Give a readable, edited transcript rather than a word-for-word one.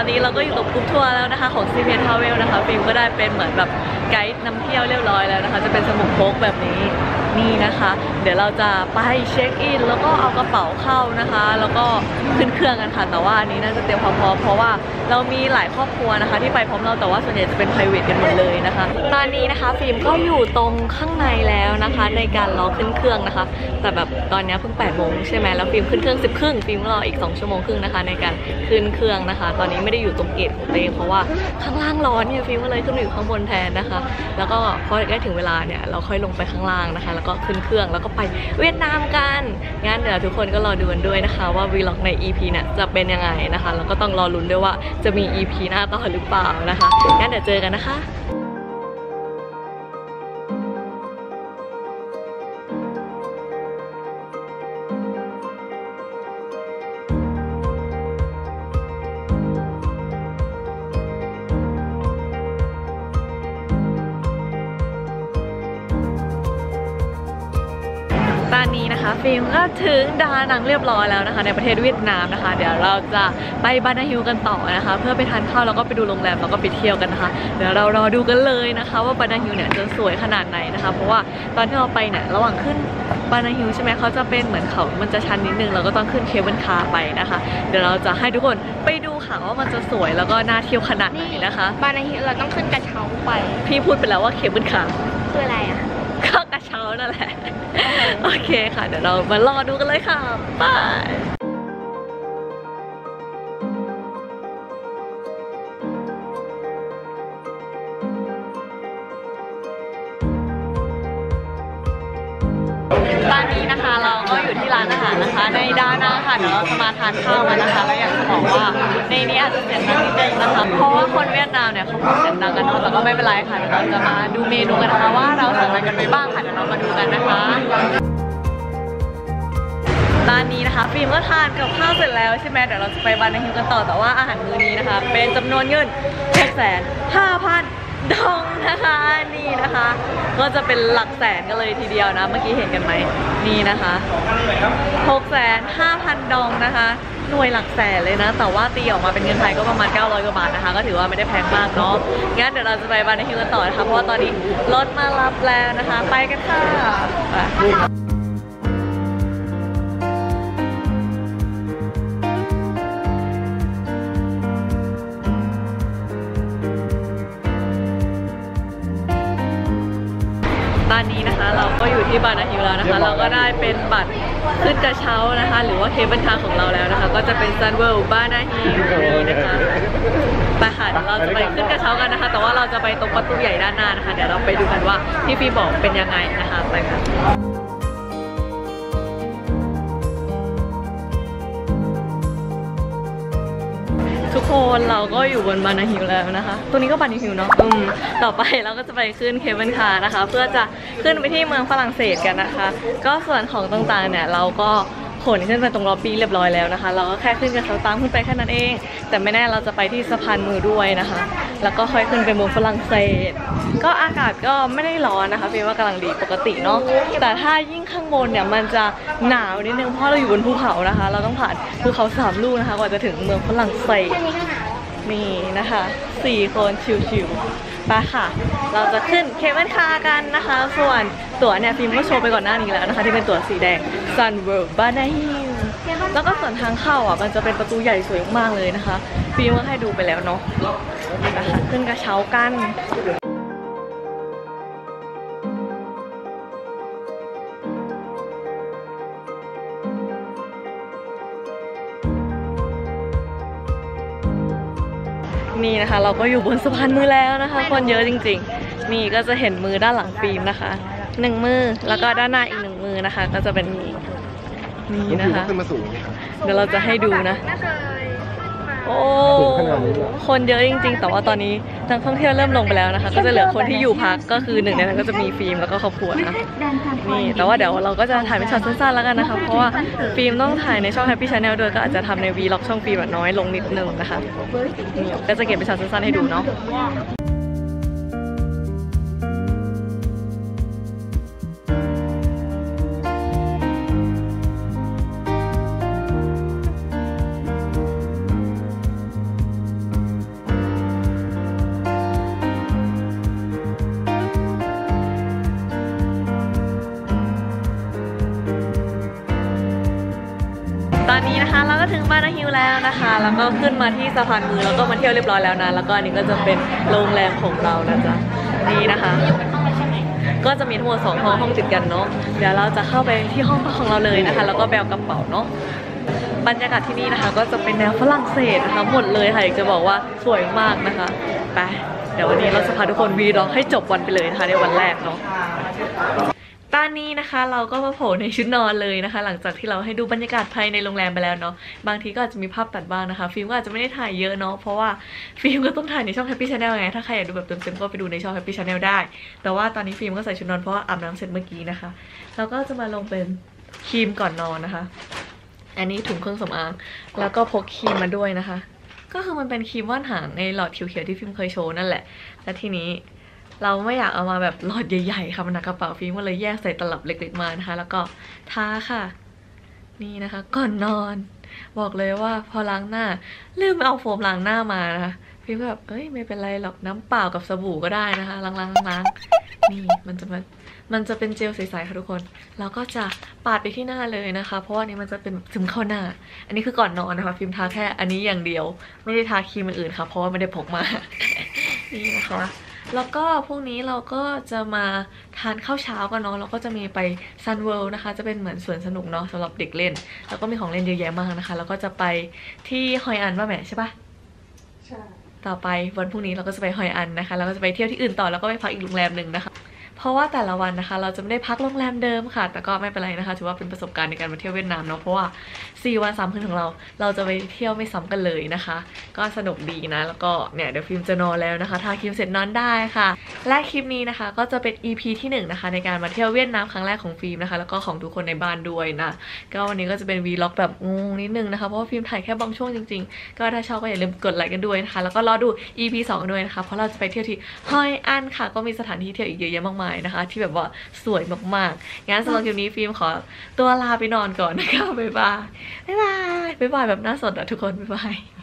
อนนี้เราก็อยู่กับกรุ๊ปทัวร์แล้วนะคะของ CPN Travel นะคะฟิล์มก็ได้เป็นเหมือนแบบไกด์นำเที่ยวเรียบร้อยแล้วนะคะจะเป็นสมุดพกแบบนี้นี่นะคะเดี๋ยวเราจะไปเช็คอินแล้วก็เอากระเป๋าเข้านะคะแล้วก็ขึ้นเครื่องกันค่ะแต่ว่าอันนี้น่าจะเตรียมความพร้อมเพราะว่าเรามีหลายครอบครัวนะคะที่ไปพร้อมเราแต่ว่าส่วนใหญ่จะเป็น private กันหมดเลยนะคะตอนนี้นะคะฟิล์มก็อยู่ตรงข้างในแล้วนะคะในการรอขึ้นเครื่องนะคะแต่แบบตอนนี้เพิ่ง8 โมงใช่ไหมแล้วฟิล์มขึ้นเครื่อง10 ครึ่งฟิล์มรออีก2 ชั่วโมงครึ่งนะคะในการขึ้นเครื่องนะคะตอนนี้ไม่ได้อยู่ตรงเกตของตัวเองเพราะว่าข้างล่างร้อนเนี่ยฟิล์มก็เลยขึ้นอยู่ข้างบนแทนนะคะแล้วก็พอใกล้ถึงเวลาเนี่ยเราค่อยลงไปข้างล่างนะคะแล้วก็ขึ้นเครื่องแล้วก็ไปเวียดนามกันงั้นเดี๋ยวทุกคนก็รอดูกันด้วยนะคะว่าวีล็อกใน EP เนี่ยจะเป็นยังไงนะคะแล้วก็ต้องรอลุ้นด้วยว่าจะมี EP หน้าต่อหรือเปล่านะคะงั้นเดี๋ยวเจอกันนะคะตอนนี้นะคะฟิล์มก็ถึงดานังเรียบร้อยแล้วนะคะในประเทศเวียดนามนะคะเดี๋ยวเราจะไปบานาฮิลกันต่อนะคะเพื่อไปทานข้าวแล้วก็ไปดูโรงแรมแล้วก็ไปเที่ยวกันนะคะเดี๋ยวเรารอดูกันเลยนะคะว่าบานาฮิลเนี่ยจะสวยขนาดไหนนะคะเพราะว่าตอนที่เราไปเนี่ยระหว่างขึ้นบานาฮิลใช่ไหมเขาจะเป็นเหมือนเขามันจะชันนิดนึงเราก็ต้องขึ้นเคเบิลคาร์ไปนะคะเดี๋ยวเราจะให้ทุกคนไปดูค่ะว่ามันจะสวยแล้วก็น่าเที่ยวขนาดไหนนะคะบานาฮิลเราต้องขึ้นกระเช้าไปพี่พูดไปแล้วว่าเคเบิลคาร์คืออะไรอ่ะก็กระเช้านั่นแหละโอเคค่ะเดี๋ยวเรามารอดูกันเลยค่ะบายตอนนี้นะคะเราก็อยู่ที่ร้านอาหารนะคะในดานังค่ะเดี๋ยวเราจะมาทานข้าวกันนะคะแล้วอยากจะบอกว่าในนี้อาจจะเสียงดังนิดนึงนะคะเพราะว่าคนเวียดนามเนี่ยเขาพูดเสียงดังกันเนาะแต่ก็ไม่เป็นไรค่ะเดี๋ยวเราจะมาดูเมนูกันนะคะว่าเราสั่งอะไรกันไปบ้างค่ะเดี๋ยวเรามาดูกันนะคะตอนนี้นะคะฟิล์มก็ทานกับข้าวเสร็จแล้วใช่ไหมเดี๋ยวเราจะไปบานาฮิลกันต่อแต่ว่าอาหารมื้อนี้นะคะเป็นจำนวนเงิน650,000 ดองนะคะนี่นะคะก็จะเป็นหลักแสนกันเลยทีเดียวนะเมื่อกี้เห็นกันไหมนี่นะคะ650,000 ดองนะคะหน่วยหลักแสนเลยนะแต่ว่าตีออกมาเป็นเงินไทยก็ประมาณ900 กว่าบาทนะคะก็ถือว่าไม่ได้แพงมากเนาะงั้นเดี๋ยวเราจะไปบานาฮิลกันต่อนะคะเพราะว่าตอนนี้รถมารับแล้วนะคะไปกันค่ะตอนนี้นะคะเราก็อยู่ที่บานาฮิลแล้วนะคะเราก็ได้เป็นบัตรขึ้นกระเช้านะคะหรือว่าเคเบิลคาร์ของเราแล้วนะคะก็จะเป็นซันเวิลด์บานาฮิลนี่นะคะไปค่ะเดี๋ยวเราจะไปขึ้นกระเช้ากันนะคะแต่ว่าเราจะไปตรงประตูใหญ่ด้านหน้านะคะเดี๋ยวเราไปดูกันว่าที่พี่บอกเป็นยังไงนะคะไปค่ะทุกคนเราก็อยู่บนบานาฮิลแล้วนะคะตัวนี้ก็บานาฮิลเนาะต่อไปเราก็จะไปขึ้นเคเบิลคาร์นะคะเพื่อจะขึ้นไปที่เมืองฝรั่งเศสกันนะคะก็ส่วนของต่างๆเนี่ยเราก็ขนขึ้นไปตรงล็อบบี้เรียบร้อยแล้วนะคะเราก็แค่ขึ้นกระเช้าตามขึ้นไปแค่นั้นเองแต่ไม่แน่เราจะไปที่สะพานมือด้วยนะคะแล้วก็ค่อยขึ้นไปเมืองฝรั่งเศสก็อากาศก็ไม่ได้ร้อนนะคะพี่ว่ากำลังดีปกติเนาะแต่ถ้ายิ่งข้างบนเนี่ยมันจะหนาวนิดนึงเพราะเราอยู่บนภูเขานะคะเราต้องผ่านภูเขา3 ลูกนะคะกว่าจะถึงเมืองฝรั่งเศสนี่นะคะ4 คนชิวๆไปค่ะเราจะขึ้นเคเบิลคาร์กันนะคะส่วนตั๋วเนี่ยฟิล์มก็โชว์ไปก่อนหน้านี้แล้วนะคะที่เป็นตั๋วสีแดง Sun World Bana Hill แล้วก็ส่วนทางเข้าอ่ะมันจะเป็นประตูใหญ่สวยมากเลยนะคะฟิล์มก็ให้ดูไปแล้วเนาะนะคะขึ้นกระเช้ากันนี่นะคะเราก็อยู่บนสะพานมือแล้วนะคะคนเยอะจริงๆนี่ก็จะเห็นมือด้านหลังฟิล์มนะคะ1 มือแล้วก็ด้านหน้าอีก1 มือนะคะก็จะเป็นนี่นะคะเดี๋ยวเราจะให้ดูนะโอ้คนเยอะจริงๆแต่ว่าตอนนี้นักท่องเที่ยวเริ่มลงไปแล้วนะคะก็จะเหลือคนที่อยู่พักก็คือ1 ในนั้นก็จะมีฟิล์มแล้วก็ครอบครัวนะนี่แต่ว่าเดี๋ยวเราก็จะถ่ายเป็นช็อตสั้นๆแล้วกันนะคะเพราะว่าฟิล์มต้องถ่ายในช่อง Happy Channel ด้วยก็อาจจะทำในวีล็อกช่องฟิล์มแบบน้อยลงนิดนึงนะคะนี่ก็จะเก็บเป็นช็อตสั้นๆให้ดูเนาะ นเราก็ถึงบานาฮิลแล้วนะคะแล้วก็ขึ้นมาที่สะพานมือแล้วก็มาเที่ยวเรียบร้อยแล้วนะแล้วก็อันนี้ก็จะเป็นโรงแรมของเรานะจ๊ะนี่นะคะก็จะมีทั้งหมด2ห้องติดกันเนาะเดี๋ยวเราจะเข้าไปที่ห้องพักของเราเลยนะคะแล้วก็แบกกระเป๋าเนาะบรรยากาศที่นี่นะคะก็จะเป็นแนวฝรั่งเศสนะคะหมดเลยค่ะอยากจะบอกว่าสวยมากนะคะไปเดี๋ยววันนี้เราจะพาทุกคนวีล็อกให้จบวันไปเลยนะคะในวันแรกเนาะตอนนี้นะคะเราก็มาโผล่ในชุดนอนเลยนะคะหลังจากที่เราให้ดูบรรยากาศภายในโรงแรมไปแล้วเนาะบางทีก็อาจจะมีภาพตัดบ้างนะคะฟิล์มก็อาจจะไม่ได้ถ่ายเยอะเนาะเพราะว่าฟิล์มก็ต้องถ่ายในช่อง Happy Channel ไงถ้าใครอยากดูแบบเต็มๆก็ไปดูในช่อง Happy Channel ได้แต่ว่าตอนนี้ฟิล์มก็ใส่ชุดนอนเพราะว่าอาบน้ำเสร็จเมื่อกี้นะคะแล้วก็จะมาลงเป็นครีมก่อนนอนนะคะอันนี้ถุงเครื่องสำอางแล้วก็พกครีมมาด้วยนะคะก็คือมันเป็นครีมว่านหางในหลอดเขียวๆที่ฟิล์มเคยโชว์นั่นแหละและทีนี้เราไม่อยากเอามาแบบหลอดใหญ่ๆค่ะมันหนักกระเป๋าฟิล์มก็เลยแยกใส่ตลับเล็กๆมานะคะแล้วก็ทาค่ะนี่นะคะก่อนนอนบอกเลยว่าพอล้างหน้าลืมเอาโฟมล้างหน้ามานะคะฟิล์มก็แบบเอ้ยไม่เป็นไรหรอกน้ำเปล่ากับสบู่ก็ได้นะคะล้างนี่มันจะเป็นเจลใสๆค่ะทุกคนแล้วก็จะปาดไปที่หน้าเลยนะคะเพราะว่านี้มันจะเป็นซึมเข้าหน้าอันนี้คือก่อนนอนนะคะฟิล์มทาแค่อันนี้อย่างเดียวไม่ได้ทาครีมอื่นค่ะเพราะว่าไม่ได้พกมา นี่นะคะแล้วก็พรุ่งนี้เราก็จะมาทานข้าวเช้ากันเนาะเราก็จะมีไปซันเวิลด์นะคะจะเป็นเหมือนสวนสนุกเนาะสำหรับเด็กเล่นแล้วก็มีของเล่นเยอะแยะมากนะคะแล้วก็จะไปที่ฮอยอันป่ะแม่ใช่ปะใช่ต่อไปวันพรุ่งนี้เราก็จะไปฮอยอันนะคะแล้วก็จะไปเที่ยวที่อื่นต่อแล้วก็ไปพักอีกโรงแรมหนึ่งนะคะเพราะว่าแต่ละวันนะคะเราจะไม่ได้พักโรงแรมเดิมค่ะแต่ก็ไม่เป็นไรนะคะถือว่าเป็นประสบการณ์ในการมาเที่ยวเวียดนามเนาะเพราะว่า4 วัน 3 คืนของเราจะไปเที่ยวไม่ซ้ำกันเลยนะคะก็สนุกดีนะแล้วก็เนี่ยเดี๋ยวฟิล์มจะนอนแล้วนะคะทาครีมเสร็จนอนได้ค่ะและคลิปนี้นะคะก็จะเป็น EP ที่1นะคะในการมาเที่ยวเวียดนามครั้งแรกของฟิล์มนะคะแล้วก็ของทุกคนในบ้านด้วยนะก็วันนี้ก็จะเป็น Vlog แบบงงนิดนึงนะคะเพราะว่าฟิล์มถ่ายแค่บางช่วงจริงๆก็ถ้าชอบก็อย่าลืมกดไลค์กันด้วยนะคะแล้วก็รอดู EP 2ด้วยนะคะเพราะเราจะไปเที่ยวที่ฮอยอันค่ะก็มีสถานที่เที่ยวอีกเยอะแยะมากมายนะคะที่แบบว่าสวยมากๆงั้นสำหรับคลิปนี้ฟิล์มขอตัวลาไปนอนก่อนนะคะบ๊ายบายแบบหน้าสดอะทุกคนบ๊ายบาย